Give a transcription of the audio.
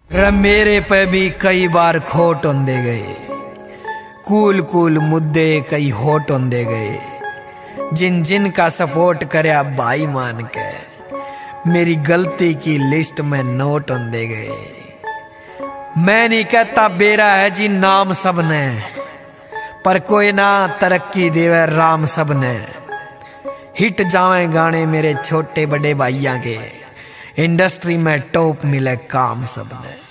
मेरे पे भी कई बार खोट होंदे गए, कूल कूल मुद्दे कई होट होंदे गए। जिन जिन का सपोर्ट करया भाई मान के, मेरी गलती की लिस्ट में नोट होंदे गए। मैं नहीं कहता बेरा है जी नाम सबने, पर कोई ना तरक्की देवे राम सबने। हिट जावे गाने मेरे छोटे बड़े भाइयों के, इंडस्ट्री में टॉप मिले काम सबने।